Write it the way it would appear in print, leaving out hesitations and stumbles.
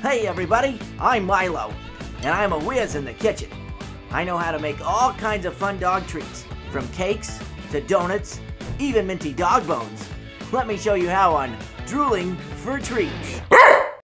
Hey everybody, I'm Milo, and I'm a whiz in the kitchen. I know how to make all kinds of fun dog treats, from cakes to donuts, even minty dog bones. Let me show you how on Drooling for Treats.